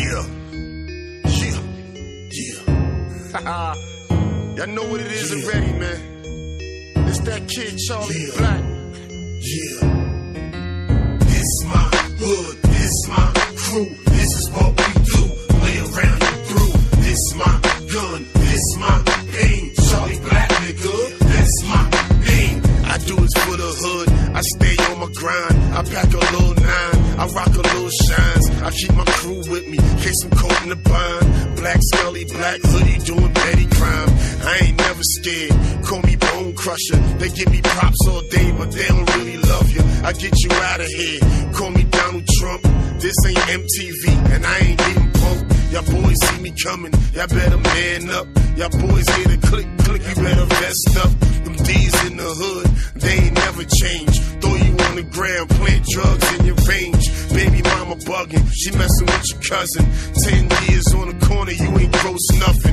Yeah. Y'all know what it is already, man. It's that kid, Charlie Black. Yeah. This my hood, this my crew. This is what we do. Lay around you through. This my gun, this my pain. Charlie Black, nigga, that's my name. I do it for the hood. I stay on my grind. I pack a little 9. I rock a little shines. I keep my crew with me, case I'm caught in the bind. Black Scully, black hoodie, doing petty crime. I ain't never scared. Call me Bone Crusher. They give me props all day, but they don't really love you. I get you out of here. Call me Donald Trump. This ain't MTV, and I ain't even punk. Y'all boys see me coming. Y'all better man up. Y'all boys hear the click, click. You better vest up. Them D's in the hood, they ain't never change. Throw you on the ground, plant drugs in your range. Baby mama bugging, she messing with your cousin. 10 years on the corner, you ain't gross nothing.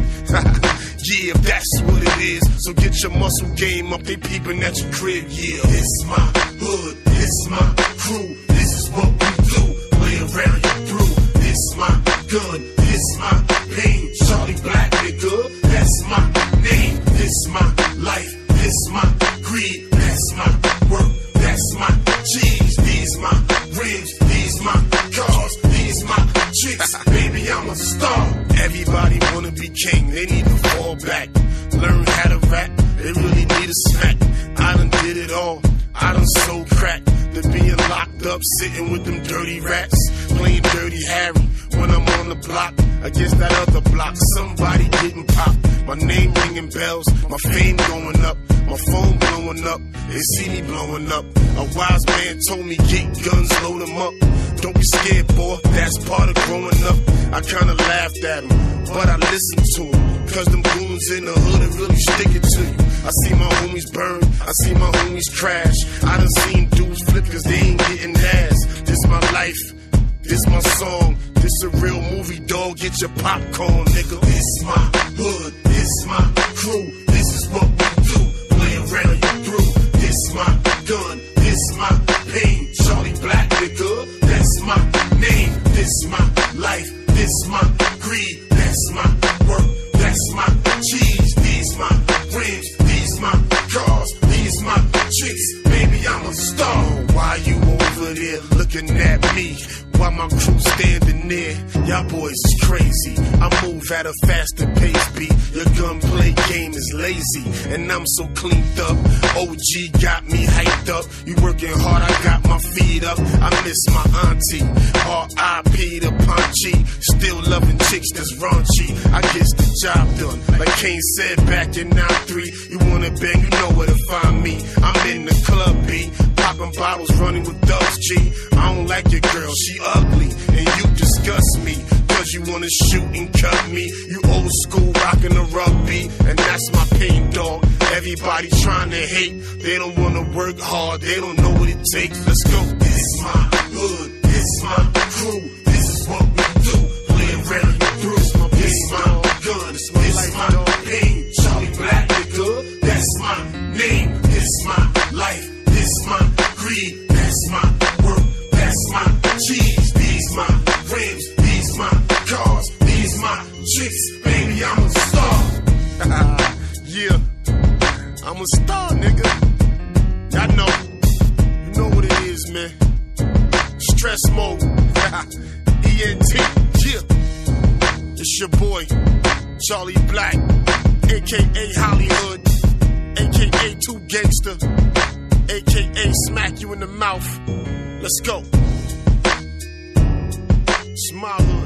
Yeah, that's what it is. So get your muscle game up, they peeping at your crib, yeah. This my hood, this my crew. This is what we do, lay around you through. This my gun, this my pain. Charlie Black, nigga, that's my name. This my life, this my greed. That's my work, that's my cheese. These my rims, these my cars, these my chicks. Baby, I'm a star. Everybody wanna be king, they need to fall back. Learn how to rap, they really need a smack. I done did it all, I done sold crack. To being locked up, sitting with them dirty rats. Playing Dirty Harry when I'm on the block. Against that other block, somebody getting popped. My name ringing bells, my fame going up. My phone blowing up, they see me blowing up. A wise man told me, get guns, load them up. Don't be scared, boy, that's part of growing up. I kinda laughed at him, but I listened to him. Cause them goons in the hood are really sticking to you. I see my homies burn, I see my homies crash. I done seen dudes flip cause they ain't getting ass. This my life, this my song. This a real movie, dog, get your popcorn, nigga. This my hood, this my crew. This is what we do, lay around you through. This my gun, this my pain. Charlie Black, nigga, that's my name. This my life, this my greed. That's my work, that's my cheese. These my rims, these my cars, these my chicks. Baby, I'm a star. Why you over there looking at me? While my crew standing there, y'all boys is crazy. I move at a faster pace, beat. Your gunplay game is lazy, and I'm so cleaned up. OG got me hyped up. You working hard, I got my feet up. I miss my auntie, R.I.P. to Punchy. Still loving chicks that's raunchy. I guess the job done, like Kane said back in 93. You wanna bang, you know where to find me. I'm in the club, B. Popping bottles, running with thugs, G. I don't like your girl, she ugly, and you disgust me. Cause you wanna shoot and cut me. You old school, rockin' the rugby, and that's my pain, dog. Everybody trying to hate, they don't wanna work hard, they don't know what it takes. Let's go. This is my hood, this is my crew. This is what we do, lay around you through. This is my gun, this is my pain. Charlie Black, nigga, that's my name. This is my life, this is my greed. That's my work, that's my cheese. These my rims, these my cars, these my chicks. Baby, I'm a star. Yeah, I'm a star, nigga. I know, you know what it is, man. Stress mode, ENT, yeah. It's your boy, Charlie Black, aka Hollywood, aka Too Gangster, aka Smack You in the Mouth. Let's go. It's my hood.